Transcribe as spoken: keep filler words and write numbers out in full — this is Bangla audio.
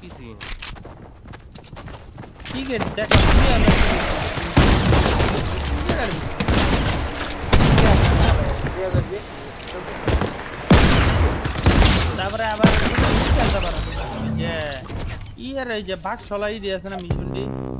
দেখতেছি ঠিক আছে দেখো তুমি আমরা তারপরে আবার খেলতে পারো যে ই আর এই যে বাঘ সলাই দিয়েছে না মিজবন্দি